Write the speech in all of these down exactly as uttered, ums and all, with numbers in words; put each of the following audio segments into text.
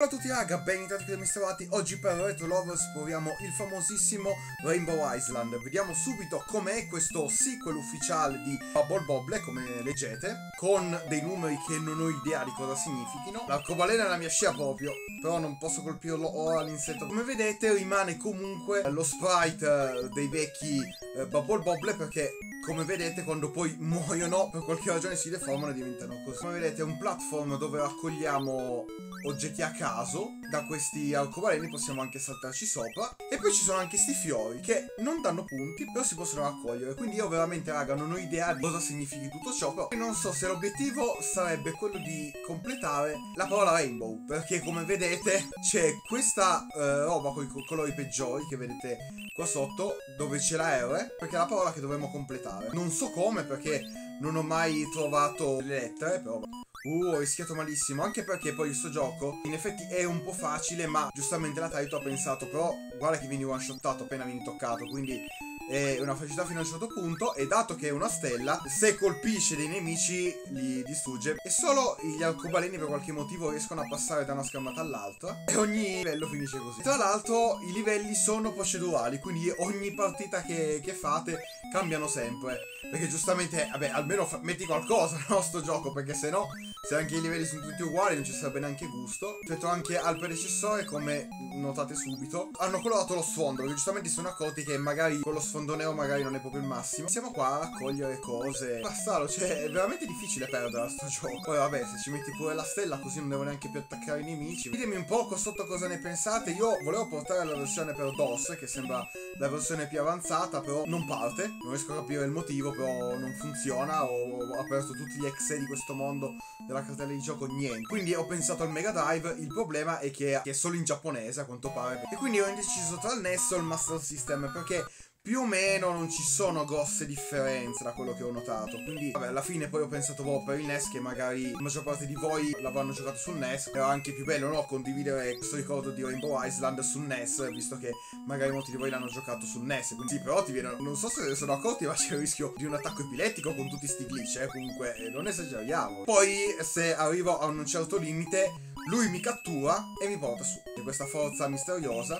Ciao a tutti raga, benvenuti qui da mister Vati. Oggi per Retro Lovers proviamo il famosissimo Rainbow Island. Vediamo subito com'è questo sequel ufficiale di Bubble Bobble, come leggete, con dei numeri che non ho idea di cosa significhino. L'arcobaleno è la mia scia proprio, però non posso colpirlo ora all'insetto. Come vedete rimane comunque lo sprite dei vecchi eh, Bubble Bobble, perché come vedete quando poi muoiono per qualche ragione si deformano e diventano così. Come vedete è un platform dove raccogliamo oggetti a caso. Da questi arcobaleni possiamo anche saltarci sopra. E poi ci sono anche sti fiori che non danno punti, però si possono raccogliere. Quindi io veramente raga non ho idea di cosa significhi tutto ciò, però non so se l'obiettivo sarebbe quello di completare la parola rainbow, perché come vedete c'è questa eh, roba con i colori peggiori che vedete qua sotto, dove c'è la R, perché è la parola che dovremmo completare. Non so come, perché non ho mai trovato le lettere, però Uh, ho rischiato malissimo, anche perché poi questo gioco in effetti è un po' facile, ma giustamente la Taito ha pensato, però guarda che vieni one shottato appena vieni toccato, quindi è una facilità fino a un certo punto. E dato che è una stella, se colpisce dei nemici li distrugge. E solo gli arcobaleni per qualche motivo riescono a passare da una schermata all'altra, e ogni livello finisce così. Tra l'altro i livelli sono procedurali, quindi ogni partita che, che fate cambiano sempre, perché giustamente, vabbè, almeno metti qualcosa no sto gioco, perché se no, se anche i livelli sono tutti uguali non ci sarebbe neanche gusto. Rispetto anche al predecessore, come notate subito, hanno colorato lo sfondo, perché giustamente si sono accorti che magari con lo sfondo nero magari non è proprio il massimo. Siamo qua a raccogliere cose. Bastalo, cioè è veramente difficile perdere a sto gioco. Poi vabbè, se ci metti pure la stella così non devo neanche più attaccare i nemici. Ditemi un po' qua sotto cosa ne pensate. Io volevo portare la versione per DOS, che sembra la versione più avanzata, però non parte. Non riesco a capire il motivo, però non funziona. Ho aperto tutti gli exe di questo mondo della cartella di gioco, niente. Quindi ho pensato al Mega Drive. Il problema è che è solo in giapponese a quanto pare, e quindi ho indeciso tra il N E S o il Master System, perché più o meno non ci sono grosse differenze da quello che ho notato. Quindi vabbè, alla fine poi ho pensato boh, per il N E S, che magari la maggior parte di voi l'avranno giocato sul N E S, era anche più bello, no? Condividere questo ricordo di Rainbow Island sul N E S, visto che magari molti di voi l'hanno giocato sul N E S. Quindi sì, però ti viene, non so se ne sono accorti, ma c'è il rischio di un attacco epilettico con tutti sti glitch, eh? Comunque eh, non esageriamo. Poi se arrivo a un certo limite, lui mi cattura e mi porta su. C'è questa forza misteriosa.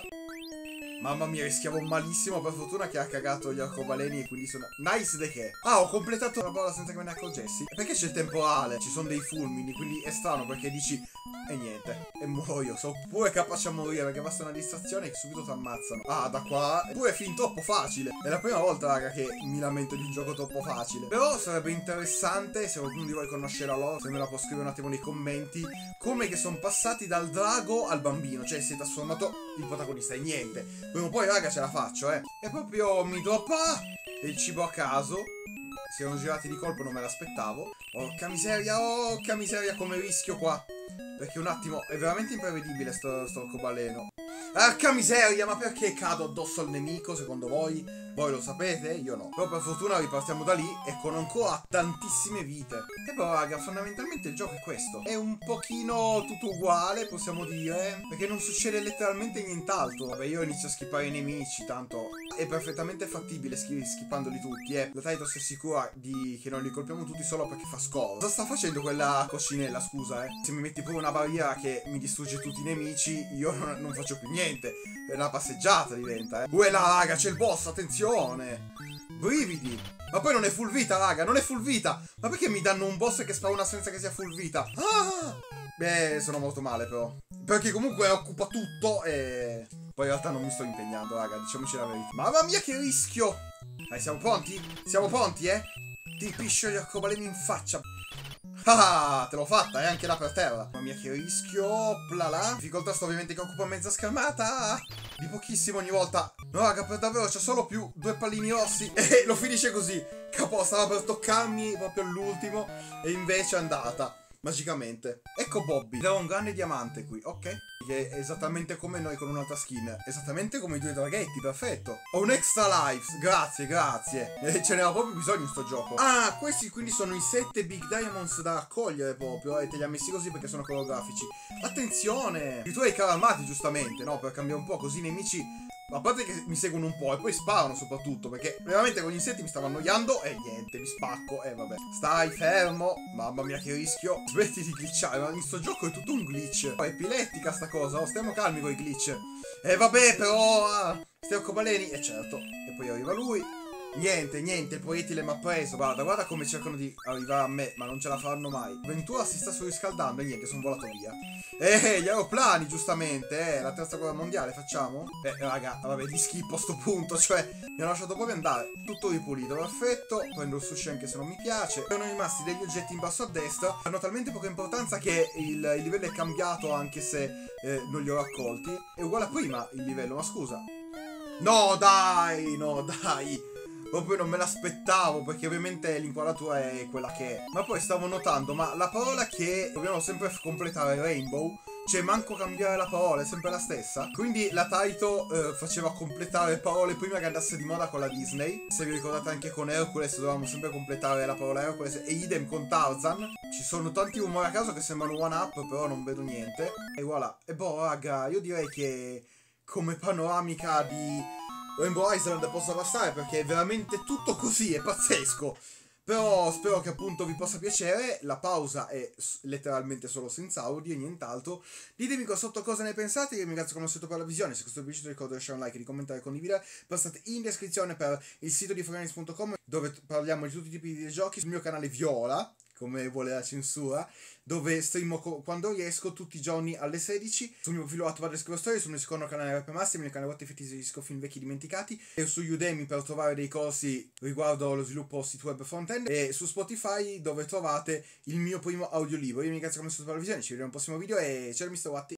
Mamma mia, rischiavo malissimo, per fortuna che ha cagato gli arcobaleni e quindi sono... Nice de che? Ah, ho completato la bolla senza che me ne accorgessi. Perché c'è il temporale, ci sono dei fulmini, quindi è strano perché dici... E niente, e muoio, sono pure capace a morire perché basta una distrazione che subito ti ammazzano. Ah, da qua... Eppure è fin troppo facile. È la prima volta, raga, che mi lamento di un gioco troppo facile. Però sarebbe interessante, se qualcuno di voi conosce la lore, se me la può scrivere un attimo nei commenti, come che sono passati dal drago al bambino, cioè si è trasformato il protagonista e niente. Prima o poi raga ce la faccio, eh. E proprio mi droppa il cibo a caso. Si erano girati di colpo, non me l'aspettavo. Porca miseria, porca miseria come rischio qua. Perché un attimo, è veramente imprevedibile sto, sto arcobaleno. Porca miseria, ma perché cado addosso al nemico secondo voi? Voi lo sapete? Io no. Però per fortuna ripartiamo da lì e con ancora tantissime vite. E però raga, fondamentalmente il gioco è questo. È un pochino tutto uguale, possiamo dire, perché non succede letteralmente nient'altro. Vabbè, io inizio a skippare i nemici, tanto è perfettamente fattibile skippandoli tutti, eh. La Taito si assicura di che non li colpiamo tutti solo perché fa score. Cosa sta facendo quella coccinella, scusa, eh? Se mi metti pure una barriera che mi distrugge tutti i nemici, io non, non faccio più niente. È una passeggiata diventa, eh. Uè là, raga, c'è il boss, attenzione. Brividi. Ma poi non è full vita, raga, non è full vita. Ma perché mi danno un boss che spawna senza che sia full vita? Ah! Beh, sono molto male però. Perché comunque occupa tutto e... Poi in realtà non mi sto impegnando, raga, diciamoci la verità. Mamma mia che rischio. Dai, siamo pronti? Siamo pronti, eh? Ti piscio gli arcobaleni in faccia. Ah, te l'ho fatta, eh, anche là per terra. Mamma mia che rischio. Plala. Difficoltà sto ovviamente che occupa mezza schermata. Di pochissimo ogni volta. No raga, per davvero c'è solo più due pallini rossi. E lo finisce così. Capo, stava per toccarmi proprio all'ultimo. E invece è andata magicamente. Ecco Bobby. C'è un grande diamante qui, ok? Che è esattamente come noi con un'altra skin. Esattamente come i due draghetti, perfetto. Ho un extra lives, grazie, grazie. E ce n'era proprio bisogno in sto gioco. Ah, questi quindi sono i sette big diamonds da raccogliere proprio. E te li ha messi così perché sono colografici. Attenzione! Tu hai i carri armati giustamente, no? Per cambiare un po', così i nemici A parte che mi seguono un po' e poi sparano soprattutto, perché veramente con gli insetti mi stavo annoiando e niente, mi spacco e vabbè. Stai fermo, mamma mia che rischio. Smetti di glitchare, ma in sto gioco è tutto un glitch. È epilettica sta cosa, oh, stiamo calmi con i glitch. E vabbè però, ah, sti arcobaleni, e certo. E poi arriva lui. Niente, niente, il proiettile mi ha preso. Guarda, guarda come cercano di arrivare a me, ma non ce la faranno mai. Ventura si sta surriscaldando e niente, sono volato via. Eh, gli aeroplani, giustamente, eh, la terza guerra mondiale, facciamo? Eh, raga, vabbè, li schippo a sto punto, cioè, mi hanno lasciato proprio andare. Tutto ripulito, perfetto. Prendo il sushi anche se non mi piace. Sono rimasti degli oggetti in basso a destra. Hanno talmente poca importanza che il, il livello è cambiato anche se eh, non li ho raccolti. È uguale a prima il livello, ma scusa. No, dai, no, dai. Proprio non me l'aspettavo, perché ovviamente l'inquadratura è quella che è. Ma poi stavo notando, ma la parola che dobbiamo sempre completare Rainbow, cioè manco cambiare la parola, è sempre la stessa. Quindi la Taito eh, faceva completare parole prima che andasse di moda con la Disney. Se vi ricordate anche con Hercules dovevamo sempre completare la parola Hercules, e idem con Tarzan. Ci sono tanti rumori a caso che sembrano one up, però non vedo niente. E voilà. E boh raga, io direi che come panoramica di Rainbow Island possa bastare, perché è veramente tutto così, è pazzesco. Però spero che appunto vi possa piacere. La pausa è letteralmente solo senza audio e nient'altro. Ditemi qua sotto cosa ne pensate. Io vi ringrazio come al solito per la visione. Se questo video vi è piaciuto ricordo di lasciare un like, di commentare e condividere. Passate in descrizione per il sito di Foganis punto com, dove parliamo di tutti i tipi di videogiochi. Sul mio canale Viola, come vuole la censura, dove streamo quando riesco tutti i giorni alle sedici. Sul mio profilo Attuale Scrivo Storie, sul mio secondo canale Rap Master, il mio canale What If It film vecchi dimenticati, e su Udemy per trovare dei corsi riguardo lo sviluppo sito web frontend, e su Spotify dove trovate il mio primo audiolibro. Io vi ringrazio come sempre per la visione, ci vediamo al prossimo video e ciao mister Watti.